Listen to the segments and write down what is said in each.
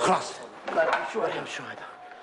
خلاص شو هذا شو هذا؟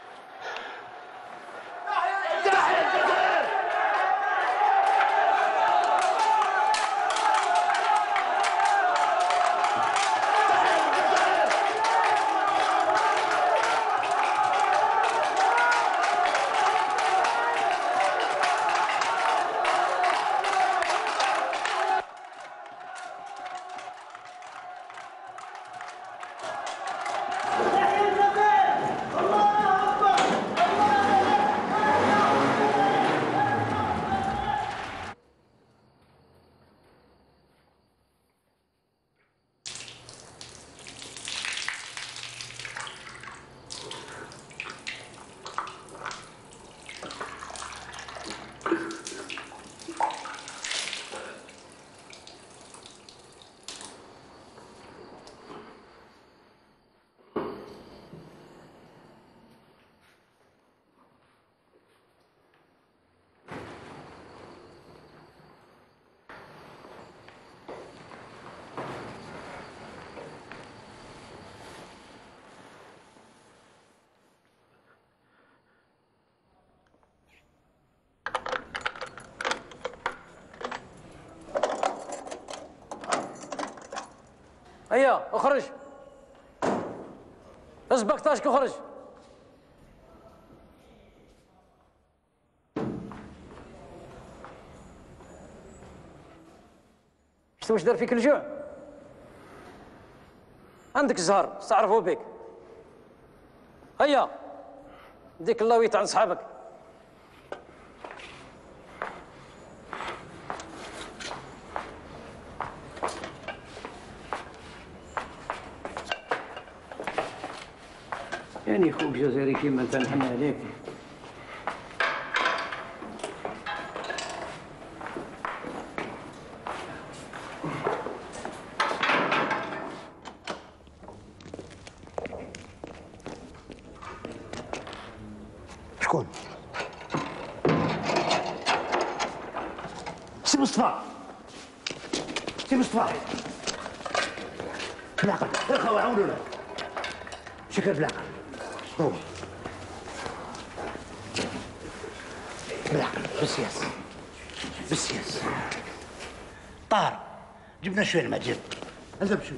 هيا اخرج. اسبق طاشك اخرج. واش دار فيك الجوع؟ عندك الزهر استعرفوا بك. هيا ديك اللويت عند صحابك. يعني خوك جزائري كيما انت نحن عليك. شكون؟ سي مصطفى. سي مصطفى. بالعقل، يا خو عاونونا. شكر بالعقل. بالعقل بالسياسة بالسياسة. طار جبنا شوية المعجن. الزم شوية.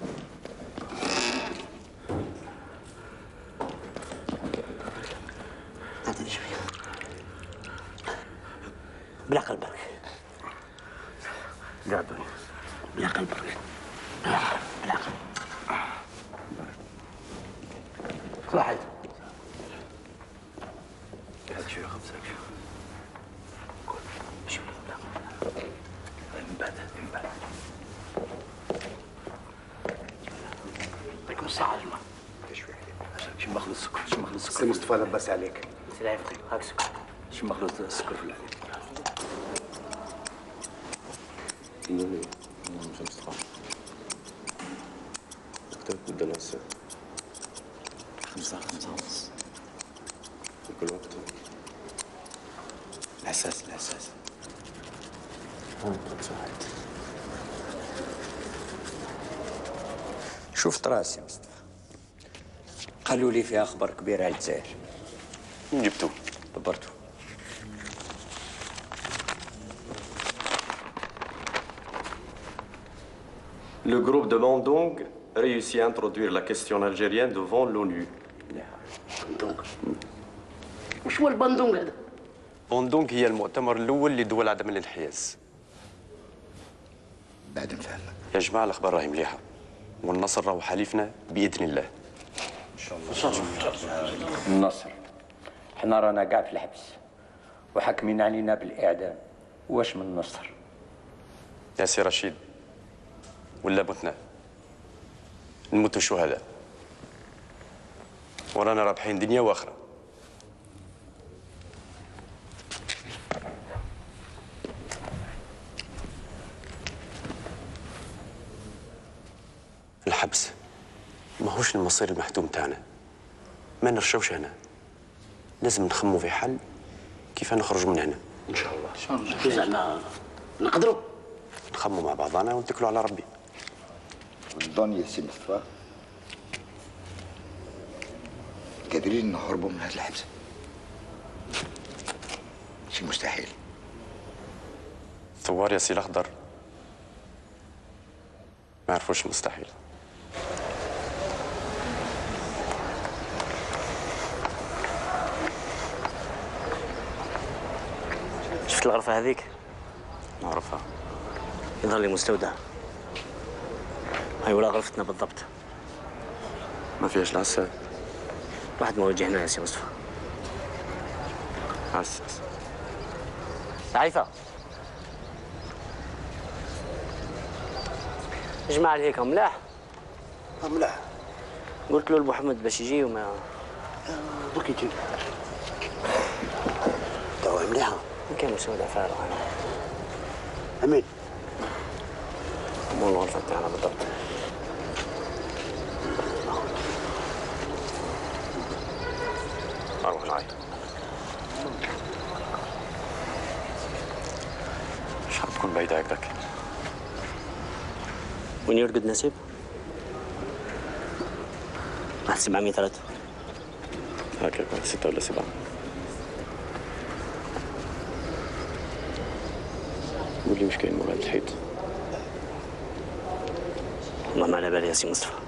اعطيني شوية. بالعقل برك. قعدوني. بالعقل برك. بالعقل. صحيت. هات شوية خبز هاك. شوية من بعد من بعد. يعطيكم الصحة يا جماعة. شوية شو مخلط السكر شو مخلط السكر. سي مصطفى لبس عليك. سلام عليكم هاك سكر. شو مخلط السكر في العليم. نوني مش مصطفى. كتبت بدنا الساعة 5 ونص. كل وقت الأساس صحيت. شفت راسي مصطفى. قالوا لي فيها خبر كبير على الجزائر. من جبتوه؟ دبرته. Le groupe de Bandung réussit à introduire la question algérienne devant l'ONU. بندونغ. وش هو البندونغ هذا؟ بوندونغ هي المؤتمر الأول لدول عدم الانحياز. بعد نفهم. يا جماعة الأخبار راهي مليحة والنصر راهو حليفنا بإذن الله. إن شاء الله. النصر. احنا رانا قاع في الحبس وحاكمين علينا بالإعدام. واش من النصر؟ يا سي رشيد ولا متنا نموتوا شهداء ورانا رابحين دنيا واخره. الحبس ماهوش المصير المحتوم تاعنا. ما نرشوش هنا. لازم نخمو في حل كيف نخرجوا من هنا. ان شاء الله. ان شاء الله. زعما نقدروا نخمو مع بعضنا ونتكلوا على ربي. الدنيا سي مصطفى قادرين نهربوا من هذا الحبس؟ شيء مستحيل. ثوار يا سي الاخضر ما يعرفوش مستحيل. شفت الغرفة هذيك؟ نعرفها. يظهر لي مستودع. هاي ولا غرفتنا بالضبط. ما فيهاش العساس. واحد ما وجهنا يا سي مصطفى. عساس. عايفة جماعة هيك ملاح. ملاح. قلت له لأبو حمد باش يجي وما دوك يجي. توا مليحة. كان مستودع فارغ. امين. مو الغرفة تاعنا بالضبط. اروح معي. مش حتكون بعيدة هكذاك. وين يرقد نسيب؟ واحد 700 رد. هكاك واحد 6 ولا 7. قول لي مش كاين مورا الحيط. والله ما على بالي يا سي مصطفى.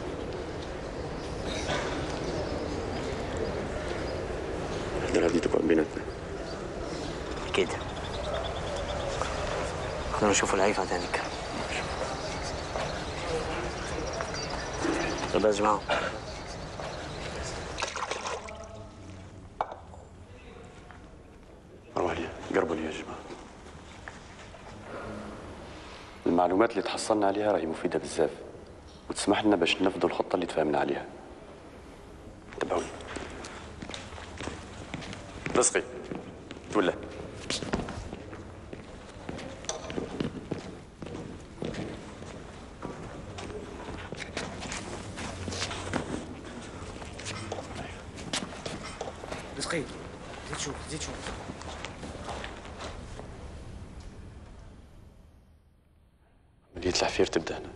الهدرة هذه تقعد بيناتنا. أكيد. خلينا نشوفوا العيفة ثانيك. طيب يا جماعة. روح لي قربوا لي يا جماعة. المعلومات اللي تحصلنا عليها راهي مفيدة بزاف وتسمح لنا باش ننفذوا الخطة اللي تفاهمنا عليها. تبعوني. رزقي ولا رزقي زيد شوف زيد شوف. عملية العفير تبدأ هنا.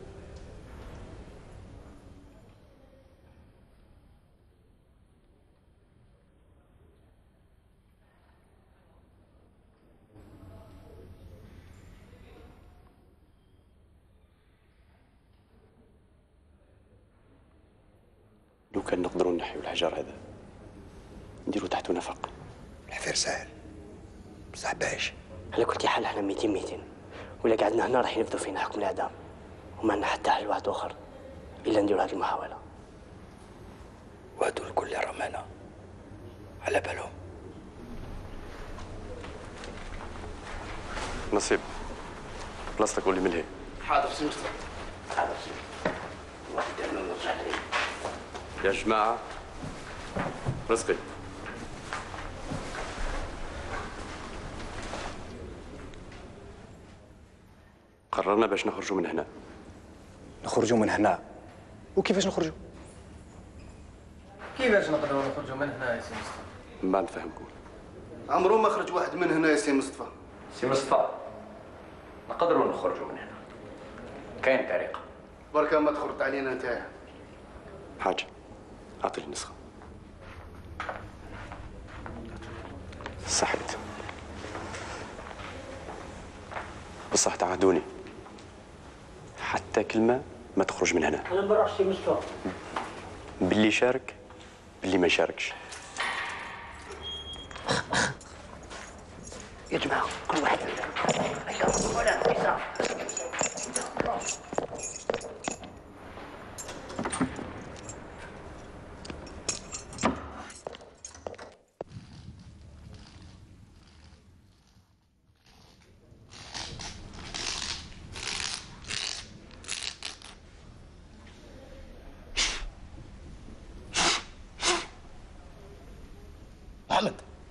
لو كان نقدروا نحيوا الحجر هذا نديروا تحته نفق. الحفير سهل بصح باش. على كل حال احنا 200 ولا قعدنا هنا راح ينفذوا فينا حكم الاعدام وما لنا حتى حل واحد اخر الا نديروا هذه المحاوله. وهدو الكل رمانا على بالهم. نصيب بلاصتك قول لي من هي. حاضر سي مصطفى. حاضر سي واحد انا نرجع لي. يا جماعة رزقي قررنا باش نخرجوا من هنا. نخرجوا من هنا؟ وكيفاش نخرجوا؟ كيفاش نقدروا نخرجوا من هنا يا سي مصطفى؟ ما نفهمكم. عمرو ما خرج واحد من هنا يا سي مصطفى. سي مصطفى نقدروا نخرجوا من هنا. كاين طريقة. بركة ما تخرط علينا نتايا. حاجة أعطي لي النسخة. صحيت. بصح تعهدوني حتى كلمة ما تخرج من هنا. انا ما بروحش سي مصطفى. باللي شارك باللي ما شاركش. يا جماعه كل واحد محمد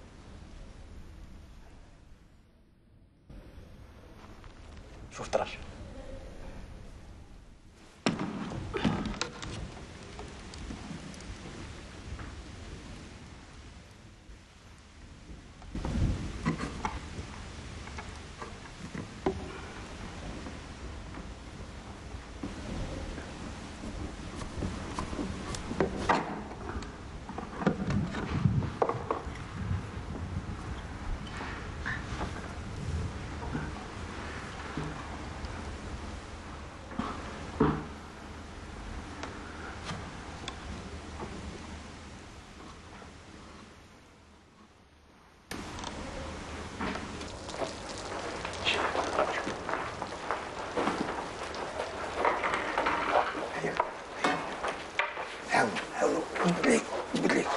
شوف ترش. جبت لك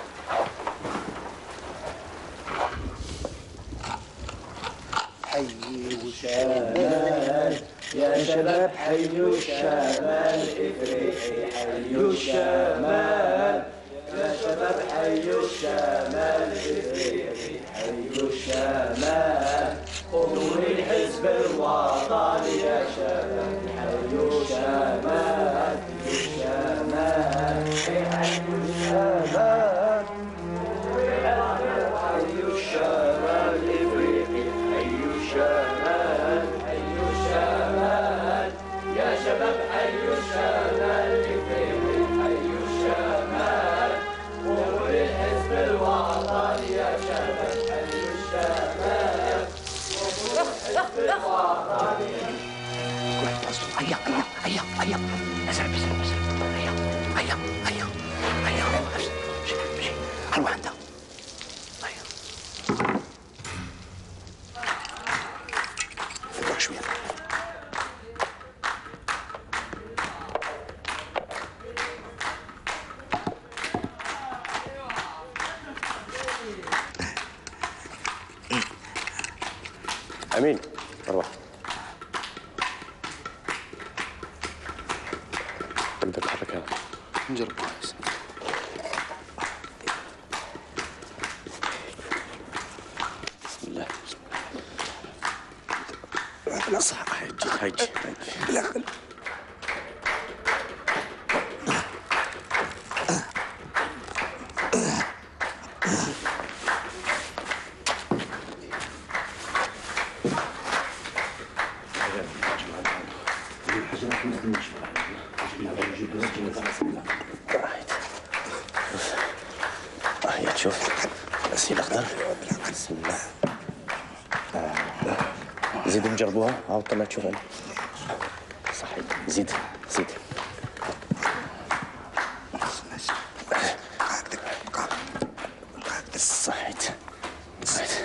حيوا الشمال يا شباب، حيوا الشمال افريقي، حيوا الشمال يا شباب، حيوا الشمال افريقي، حيوا الشمال قوموا للحزب الوطني يا شباب، حيوا الشمال، حيوا الشمال، حيوا الشمال، حيوا الشمال افريقي، حيوا الشمال، حيوا الشمال يا شباب، حيوا الشمال افريقي، حيوا الشمال قوموا للحزب الوطني يا شباب، حيوا الشمال قوموا للحزب الوطني. هيا هيا هيا هيا اسرع بسرعه بسرعه، هيا هيا هيا هيا امشي امشي اروح عندها. هيا روح شويه. امين اروح. تقدر تحرك هذا؟ نجرب. بسم الله بسم الله. لا صح، هيجي لا خل. هيا تشوف غسيل اخضر. بسم الله. زيد نجربوها. هاو طلع تشوف انا. صحيح. زيد زيد. صحيت صحيت.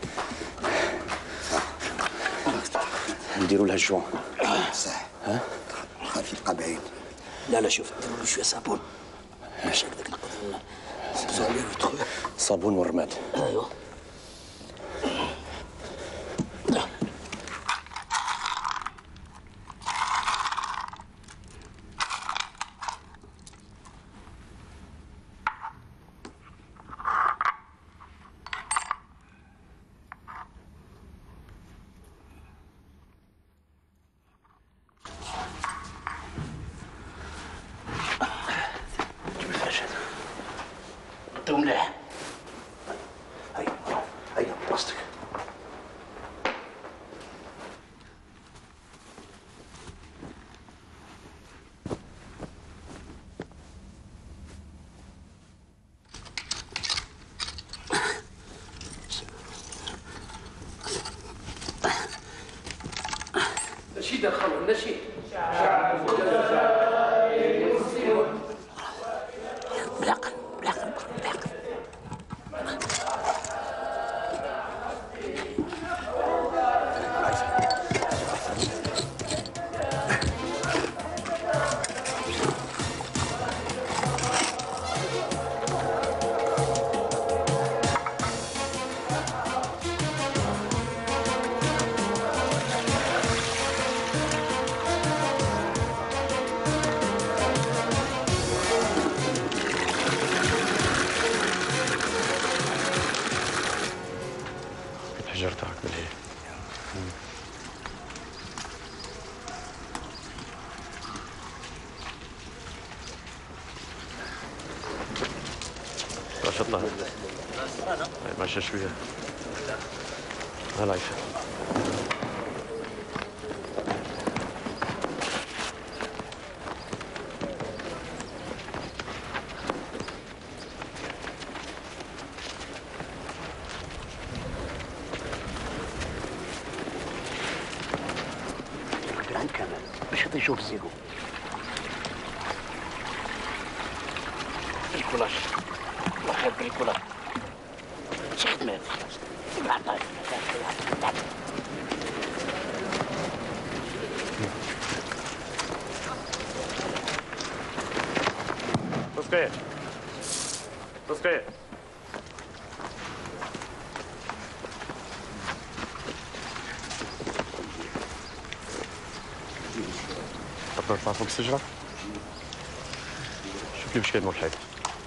نديروا لها الجوان. صح. ها؟ خاف يبقى بعيد. لا لا شوف نديروا له شويه صابون باش هكذاك نقدر صابون ورماد. ايوه. تو مليح. هيا هيا بلاستيك. نشيد الخمر نشيد. شعب الجزائر مسلمون. بلاقن بلاقن بلاقن. الحجر تاعك بالهي. ما شاء الله. ماشي شويه. هلا عايشه. عند كامل باش يشوف الزيرو. الكولاش واحد بالكولاش شي خدمات العطاي. بس كيف؟ تصقيع. تقدر نطلع فوق الشجرة؟ شوف لي واش كاين مول الحيط.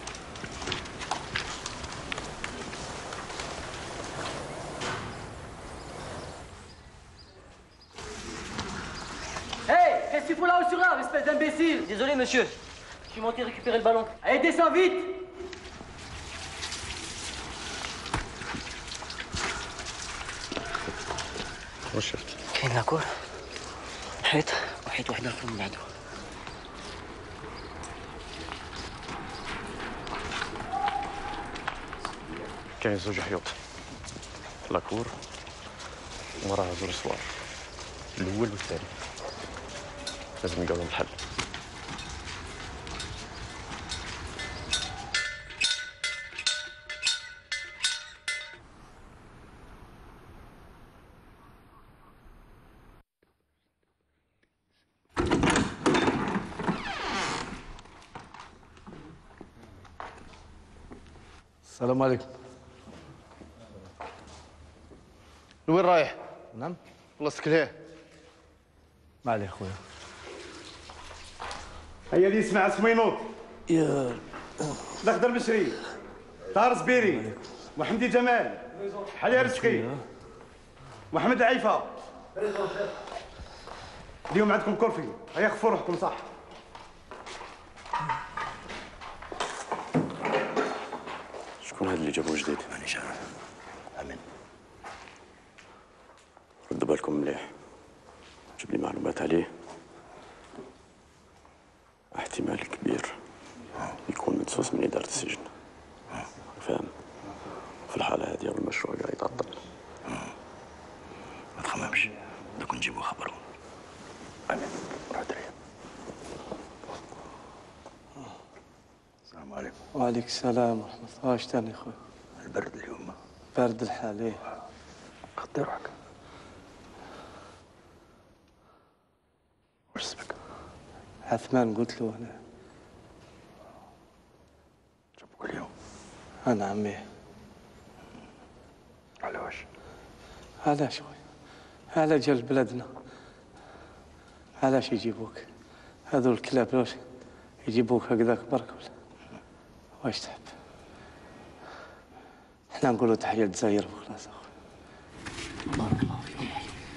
Hey, qu'est-ce que tu fous là-haut sur l'arbre, espèce d'imbécile? Désolé, monsieur. Je suis monté récupérer le ballon. Allez, descends vite! واش شفت؟ كاين لاكور حيط وحيط واحد اخر من بعده. كاين زوج حيوط، لاكور وراها زوج صوار، الاول والثاني. لازم نلقاو لهم الحل. السلام عليكم. لوين رايح؟ نعم. خلصتك ليه؟ ما عليه خويا. هيا اللي يسمع سمينوط، يا الأخضر بشري، طاهر زبيري، محمدي جمال، حلي رزقي، محمد عيفة. اليوم عندكم كرفي، هيا خفوا روحكم صح. شكون هاد اللي جابوه جديد؟ مانيش عارف. امين. ردوا بالكم مليح، جيب لي معلومات عليه. احتمال كبير يكون مدسوس من إدارة السجن. فاهم؟ في الحالة هذه المشروع قاعد يتعطل. ما تخممش، دوك نجيبو خبرهم. امين. روح دريا. السلام عليكم. وعليك السلام ورحمة الله. واش تاني خويا؟ البرد اليوم. برد الحال ايه. غطي روحك. واش اسمك؟ عثمان قلت له انا. جابوك اليوم؟ انا عمي. على واش؟ علاش خويا؟ على جال بلدنا. علاش يجيبوك؟ هذو الكلاب واش يجيبوك هكذاك برك ولا؟ واش تحب؟ احنا نقولوا تحية الجزائر وخلاص اخويا. بارك الله فيكم.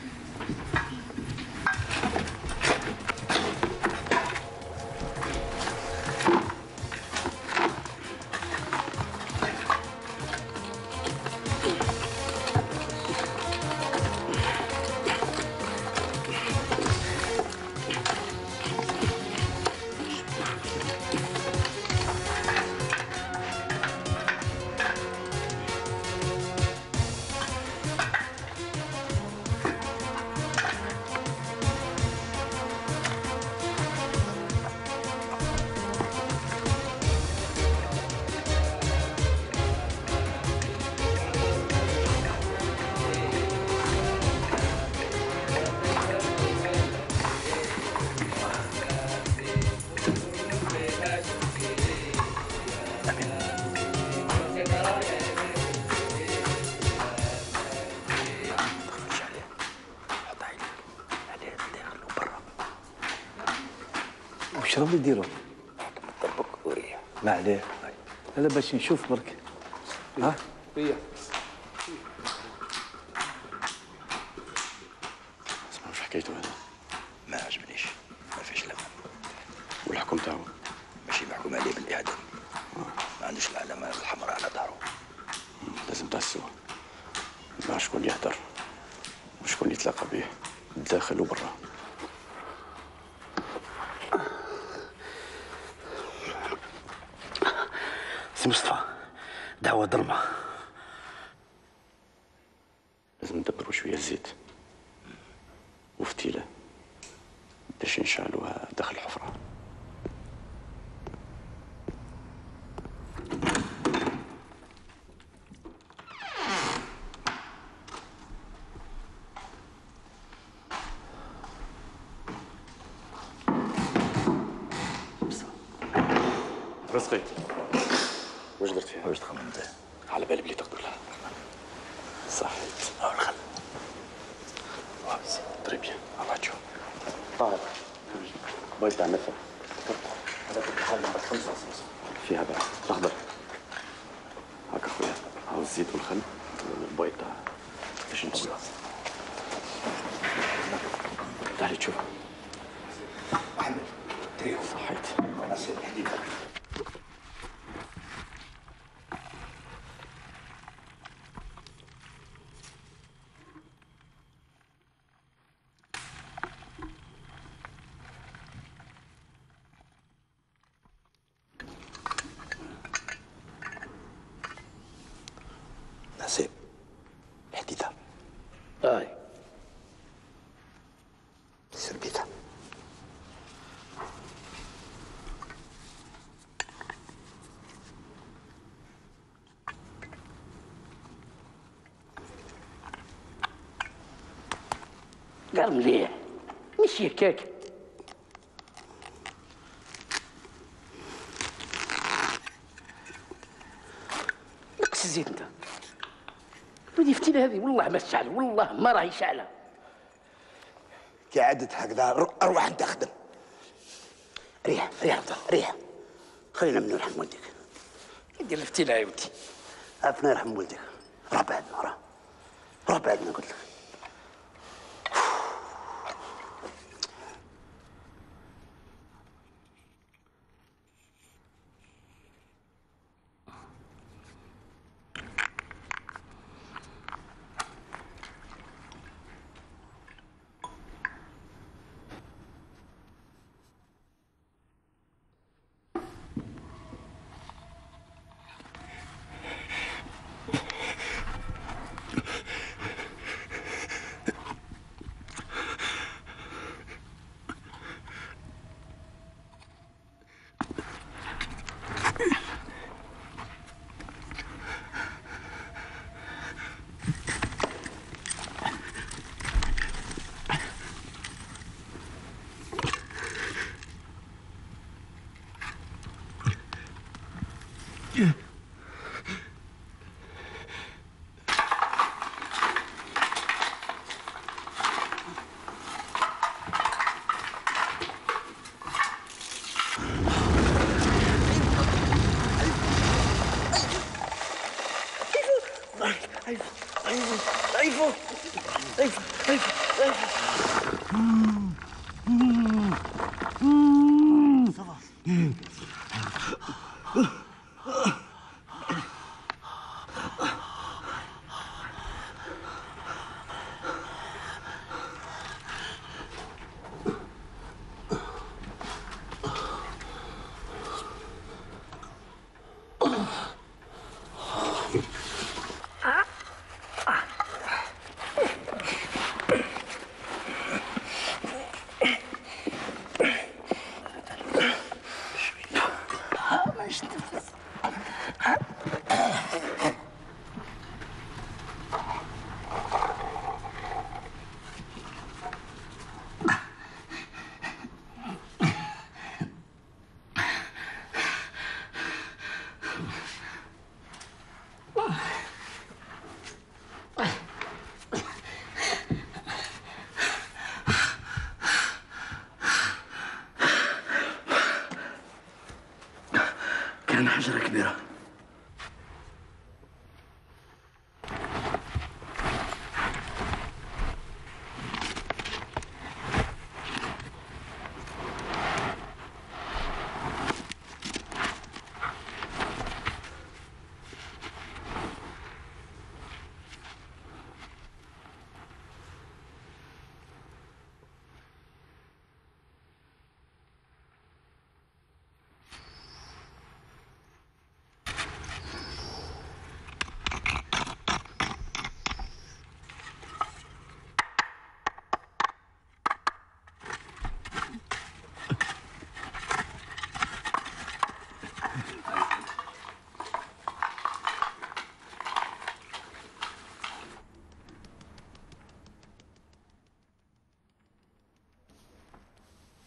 وش راهم يديروا؟ طبق وريح. ما عليه. هذا باش نشوف برك. ها؟ هي. اسمع وش حكيته هذا؟ ما عجبنيش، ما فيش لمن. والحكم تاعو؟ ماشي محكوم عليه بالإعدام. ما عندوش العلامة الحمراء على ظهره. لازم تحسوا مع شكون يهدر وشكون يتلاقى به بالداخل وبرا. سي مصطفى، دعوة ظلمة. لازم ندبروا شوية زيت وفتيلة باش نشعلوها داخل الحفرة. رزقي. واش درت فيها؟ واش تخممت؟ على بالي بلي تقتلها. صحيت. او الخل. تري بيان. الله تشوف. طاهر. بغيت تاع مثل. هذاك الخل نمبر 5 فيها بعد الاخضر. هاكا خويا. هاو الزيت والخل والبيض تاع باش نسوي. تعالي تشوف. محمد تريو. صحيت. ناصر الحديد. نسيب الحديدة. سربيتها. قال مليح ماشي هكاك. نقص الزيت انت ودي فتيلة هذه والله ما تشعل، والله ما راهي شعلة. كي عدت هكذا اروح انت اخدم. ريح ريح ريح. خلينا من يرحم والديك. ندير الفتيلة يا ودي. عرفنا يرحم والديك. روح بعدنا روح بعدنا قلت لك. كان حجرة كبيرة.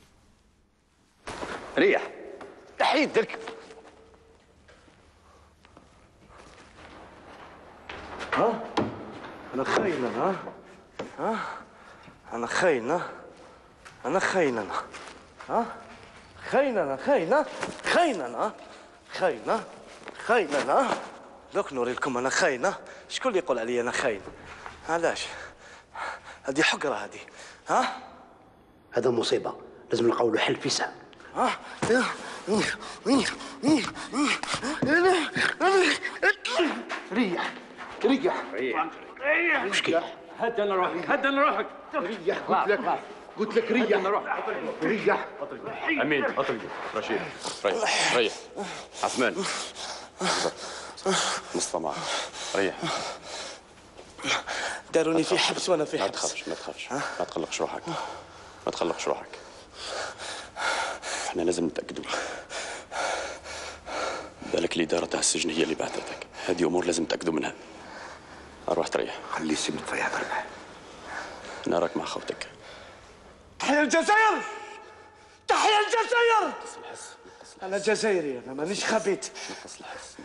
ريح تحيدك. أنا خاين أنا. أنا خاين. أنا خاين أنا. خاين أنا خاين. خاين أنا. خاين. خاين أنا. دوك نوري لكم أنا خاين. شكون اللي يقول علي أنا خاين؟ علاش؟ هذه حقرة هذه. هذا مصيبه، لازم نلقاو له حل في ساعه. ريح مشكل. هدنا روحك هدنا روحك. ريح قلت لك ريح. امين اطلقوا. رشيد ريح. عثمان مصطفى معك. ريح. داروني في حبس وانا في ما حبس. تخافش ما تقلقش روحك. ما تقلقش روحك. احنا لازم نتاكدوا. بالك الاداره تاع السجن هي اللي بعثتك. هذه امور لازم نتاكدوا منها. اروح تريح. خلي سي مطفي يهضر معاه. نراك مع خوتك. تحيا الجزائر. تحيا الجزائر. انا جزائري، انا مانيش خبيث. نقص الحس.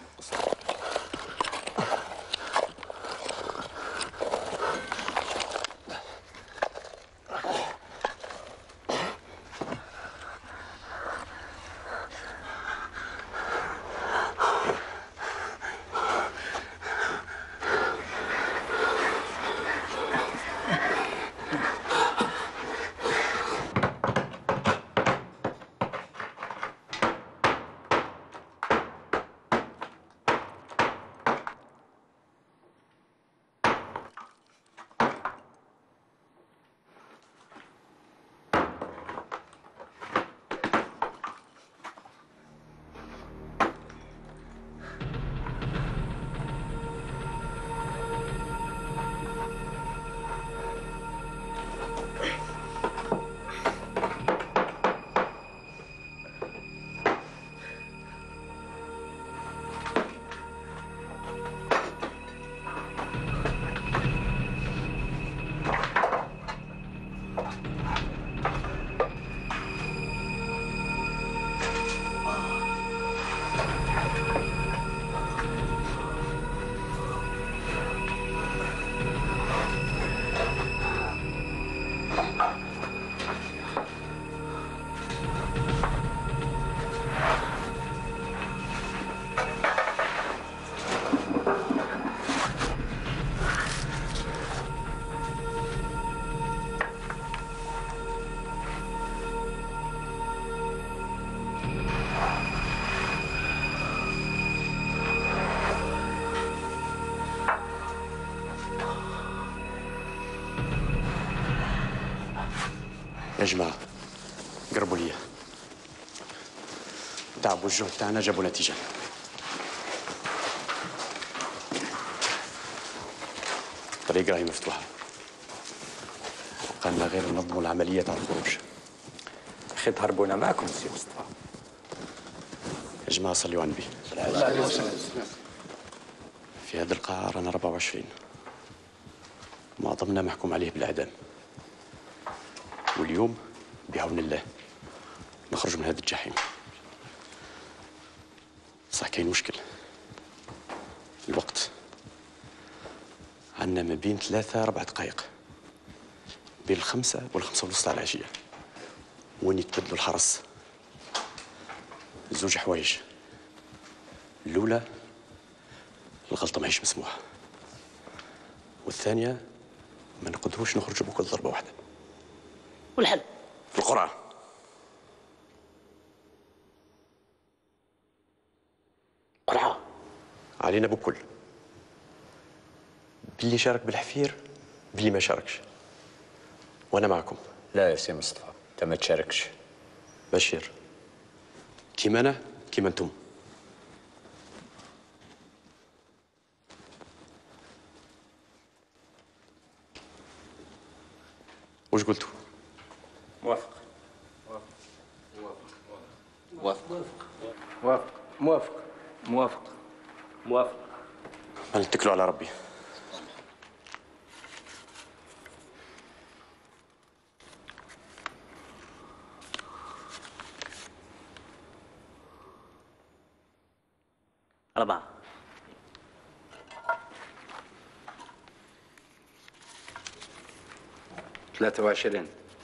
يا جماعة قربوا لي. تعبوا الجهد تاعنا جابوا نتيجة. الطريق راهي مفتوحة. بقالنا غير ننظموا العملية تاع الخروج. أخي تهربونا معكم سي مصطفى. يا جماعة صلوا على النبي. في هذه القاعة رانا 24. معظمنا محكوم عليه بالإعدام. واليوم بعون الله نخرج من هذا الجحيم. صح كاين مشكل. الوقت عندنا ما بين 3 4 دقائق، بين الخمسة والخمسة ونص تاع العشية، وين يتبدلوا الحرس. زوج حوايج. الأولى الغلطة ماهيش مسموحة، والثانية ما نقدروش نخرجوا بكل ضربة واحدة. والحل في القرعة. قرعة علينا بكل، باللي شارك بالحفير باللي ما شاركش، وانا معكم. لا يا سي مصطفى انت ما تشاركش. بشير كيما انا كيما انتم. وش قلتوا؟ موافق. موافق. نتكلوا على ربي. 23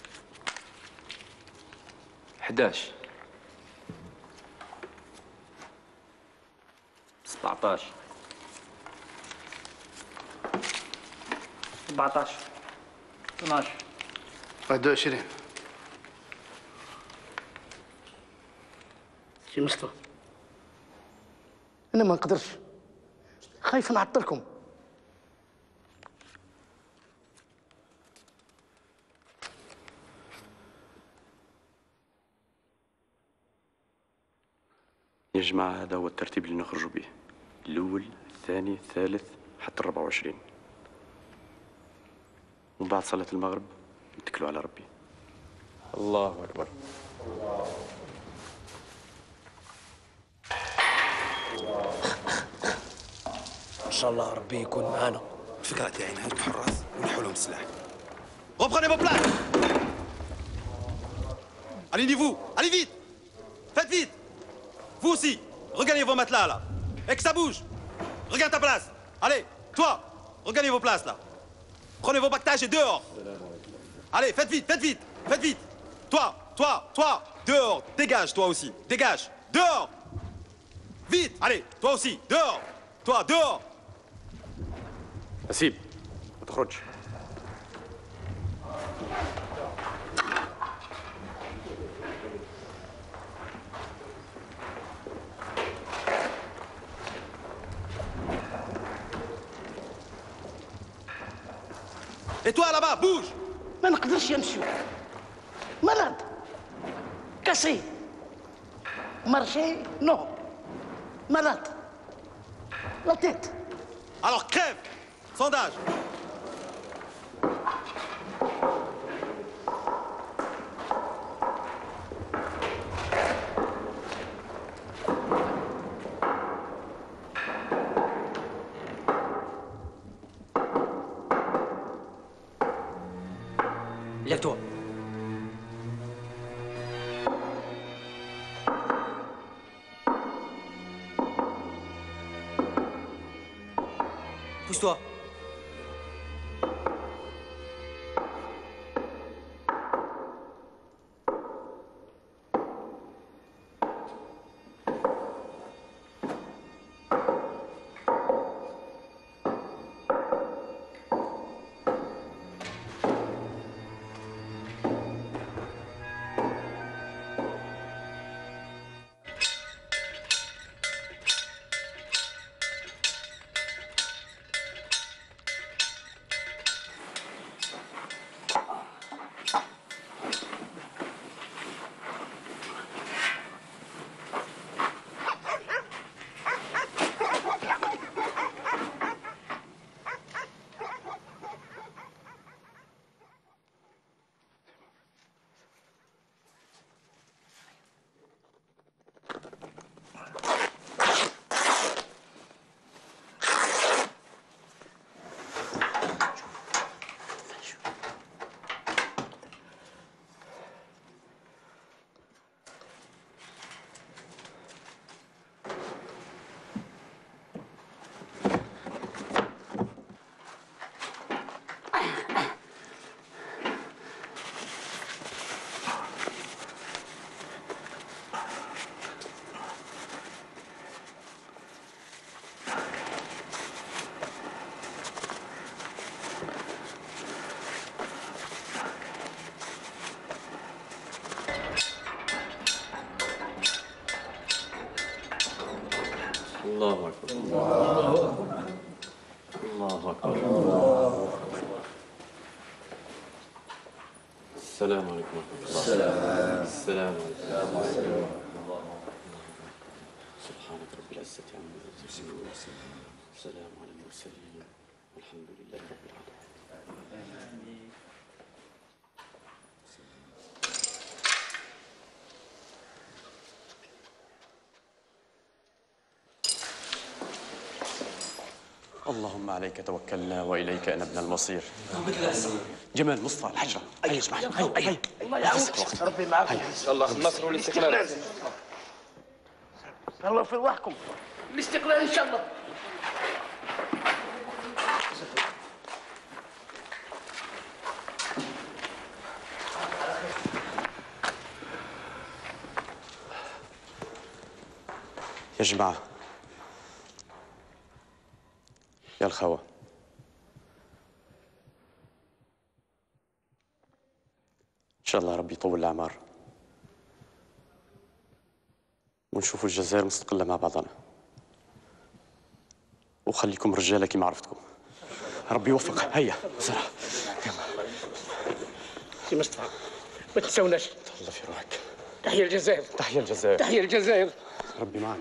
11 17 14 12 21. سي مصطفى انا ما نقدرش، خايف نعطلكم. يا جماعة هذا هو الترتيب اللي نخرجوا به، الأول الثاني الثالث حتى 24، ومن بعد صلاة المغرب نتكلوا على ربي. الله أكبر. ان شاء الله ربي يكون معنا. الفكرة تاعي نهار الحراس ونحوا لهم السلاح. Reprenez vos places. Alignez-vous. Allez vite. Faites vite. Vous aussi. Regagnez vos matelas là. Et que ça bouge. Regarde ta place. Allez, toi. Regagnez vos places là. Prenez vos pactages et dehors. Allez, faites vite, faites vite, faites vite. Toi. Dehors. Dégage, toi aussi. Dégage. Dehors. Vite. Allez, toi aussi. Dehors. Toi, dehors. أسيب ما تخرجش. Et toi là-bas, bouge. ما نقدرش يمشيو، مرض كاسي مارشي نو مرض لا تيت. Alors crève. Sondage. Lève-toi. Pousse-toi. الله أكبر. الله أكبر. السلام عليكم ورحمة الله. السلام عليكم. سبحانك رب العزة عما يصفون. السلام على المرسلين والحمد لله رب العالمين. اللهم عليك توكلنا وإليك أنبنا المصير. جمال مصطفى الحجرة. هيا اسمعني. هيا الله يعاونك، ربي معاكم إن شاء الله النصر والاستقلال. الله في روحكم، الاستقلال ان شاء الله. جماعة يا الخوة، إن شاء الله ربي يطول الأعمار ونشوفوا الجزائر مستقلة مع بعضنا، وخليكم رجالة كيما عرفتكم. ربي يوفق. هيا بسرعة. سي مصطفى ما تنساوناش. تهلا في روحك. تحية الجزائر. تحية الجزائر. تحية الجزائر. ربي معنا.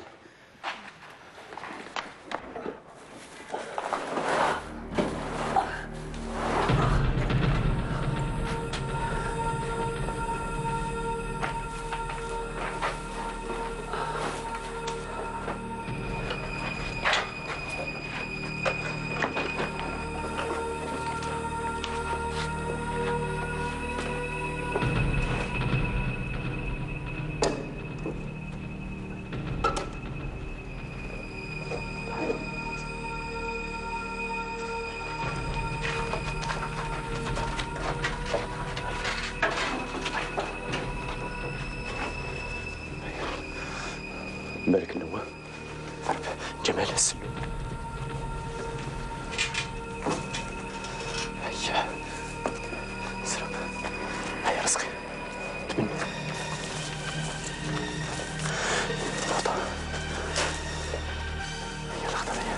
بالك النواب جمال السلو. هيا سلام. هيا رزقي تمنى نقطة. هيا الأخضر. هيا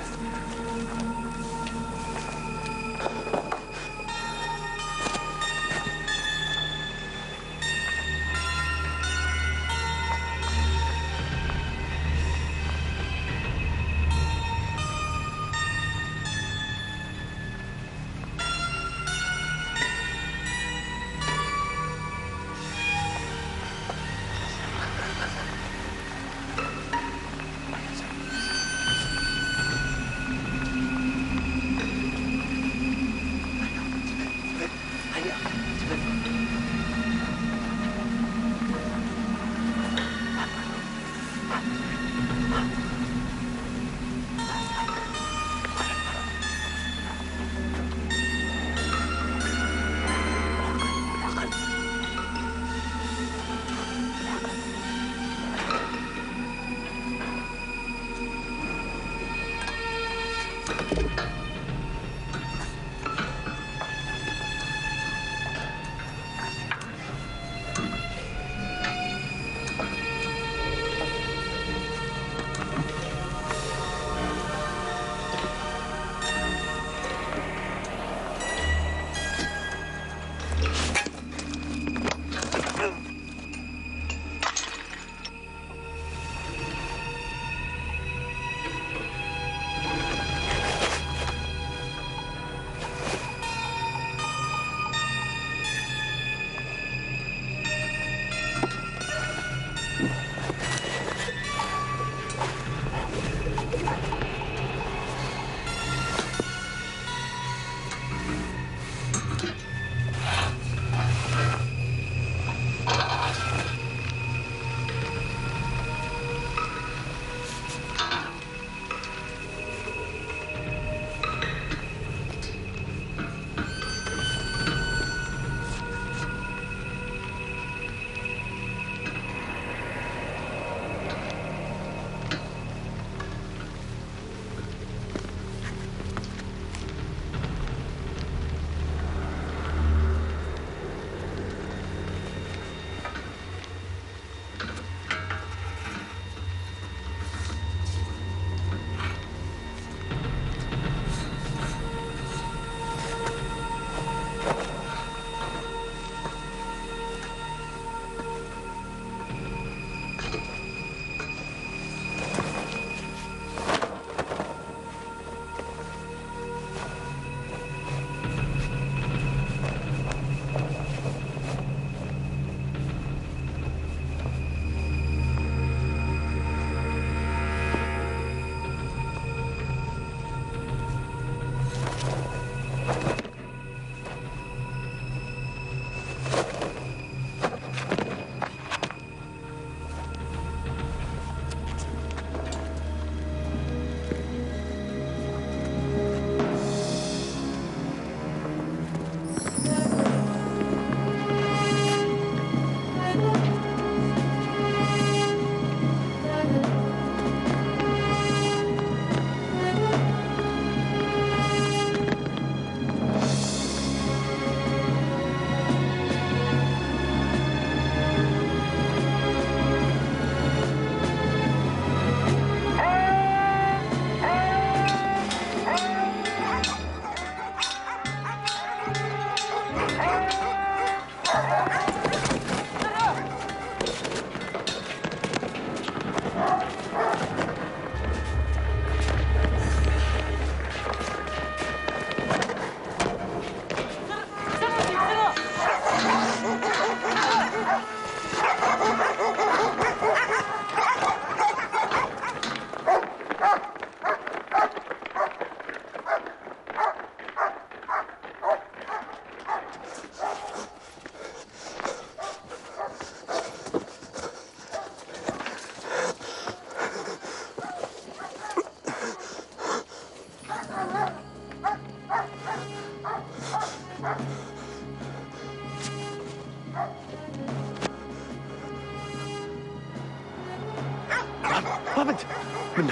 محمد منا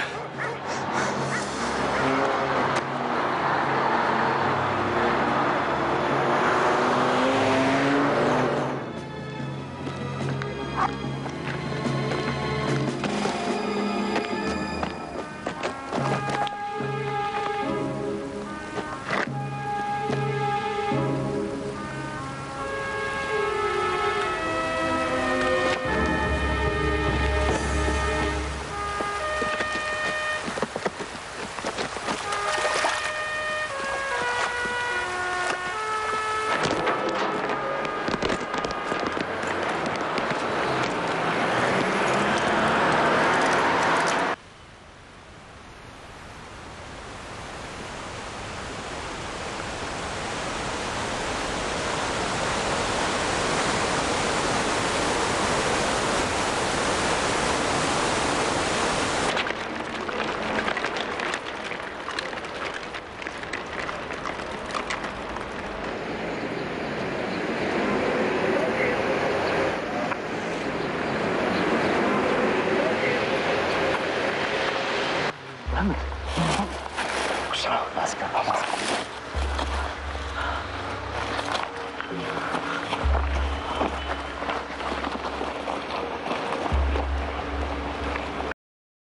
محمد وش العسكر